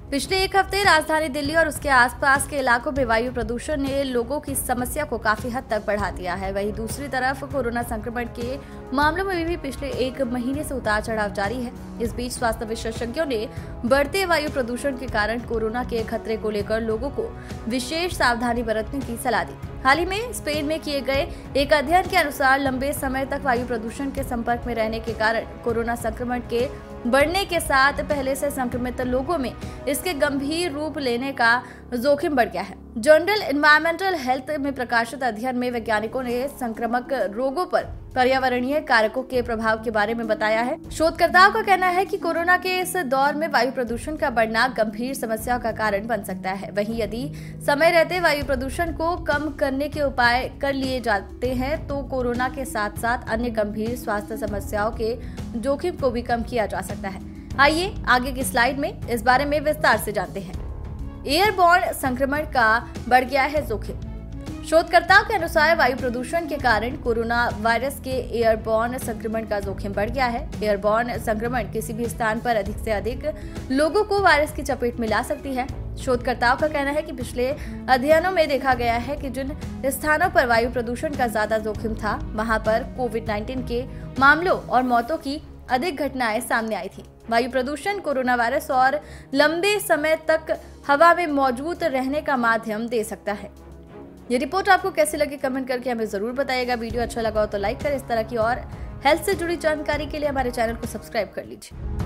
पिछले एक हफ्ते राजधानी दिल्ली और उसके आसपास के इलाकों में वायु प्रदूषण ने लोगों की समस्या को काफी हद तक बढ़ा दिया है। वहीं दूसरी तरफ कोरोना संक्रमण के मामलों में भी पिछले एक महीने से उतार चढ़ाव जारी है। इस बीच स्वास्थ्य विशेषज्ञों ने बढ़ते वायु प्रदूषण के कारण कोरोना के खतरे को लेकर लोगों को विशेष सावधानी बरतने की सलाह दी। हाल ही में स्पेन में किए गए एक अध्ययन के अनुसार लंबे समय तक वायु प्रदूषण के संपर्क में रहने के कारण कोरोना संक्रमण के बढ़ने के साथ पहले से संक्रमित लोगों में इसके गंभीर रूप लेने का जोखिम बढ़ गया है। जर्नल एनवायरमेंटल हेल्थ में प्रकाशित अध्ययन में वैज्ञानिकों ने संक्रामक रोगों पर पर्यावरणीय कारकों के प्रभाव के बारे में बताया है। शोधकर्ताओं का कहना है कि कोरोना के इस दौर में वायु प्रदूषण का बढ़ना गंभीर समस्या का कारण बन सकता है। वहीं यदि समय रहते वायु प्रदूषण को कम करने के उपाय कर लिए जाते हैं तो कोरोना के साथ साथ अन्य गंभीर स्वास्थ्य समस्याओं के जोखिम को भी कम किया जा सकता है। आइए आगे की स्लाइड में इस बारे में विस्तार से जानते हैं। एयरबॉर्न संक्रमण का बढ़ गया है जोखिम। शोधकर्ताओं के अनुसार वायु प्रदूषण के कारण कोरोना वायरस के एयरबॉर्न संक्रमण का जोखिम बढ़ गया है। एयरबॉर्न संक्रमण किसी भी स्थान पर अधिक से अधिक लोगों को वायरस की चपेट में ला सकती है। शोधकर्ताओं का कहना है कि पिछले अध्ययनों में देखा गया है कि जिन स्थानों पर वायु प्रदूषण का ज्यादा जोखिम था वहां पर कोविड-19 के मामलों और मौतों की अधिक घटनाएं सामने आई थी। वायु प्रदूषण कोरोना वायरस और लंबे समय तक हवा में मौजूद रहने का माध्यम दे सकता है। ये रिपोर्ट आपको कैसी लगी कमेंट करके हमें जरूर बताइएगा। वीडियो अच्छा लगा हो तो लाइक करें। इस तरह की और हेल्थ से जुड़ी जानकारी के लिए हमारे चैनल को सब्सक्राइब कर लीजिए।